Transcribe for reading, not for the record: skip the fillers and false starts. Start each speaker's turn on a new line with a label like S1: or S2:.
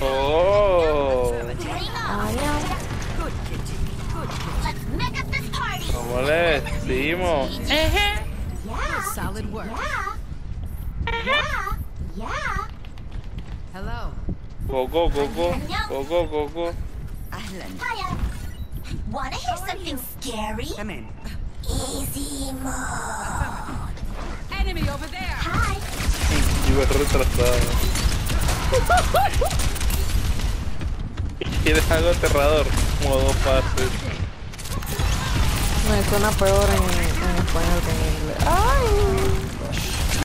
S1: Oh,
S2: Ay, no.
S1: ¿cómo le decimos?
S3: Solid work. Hello.
S1: Coco, Coco, Coco, Coco.
S3: Ahlan.
S4: Hiya. Wanna hear something scary?
S3: Come in.
S4: Easy mode.
S3: Enemy over there.
S4: Hi.
S1: Iba retrasado. ¿Quieres algo aterrador? Modo fácil.
S2: Me suena peor en español que en inglés. Ay.